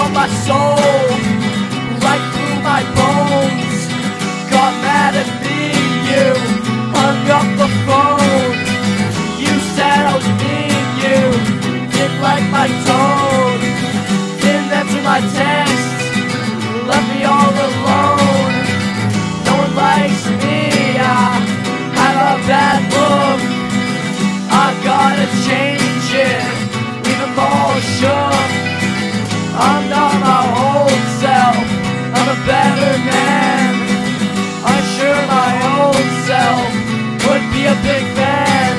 from my soul, right through my bones. Got mad at me, you hung up the phone. You said I was mean, you didn't like my tone, didn't answer my text, left me all alone. No one likes me, I have a bad look. I gotta change it, leave them all shook. I'm not my old self, I'm a better man. I'm sure my old self would be a big fan.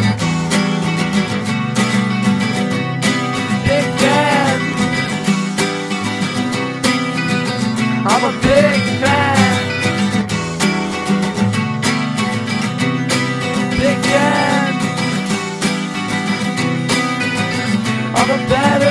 Big fan. I'm a big fan. Big fan. I'm a better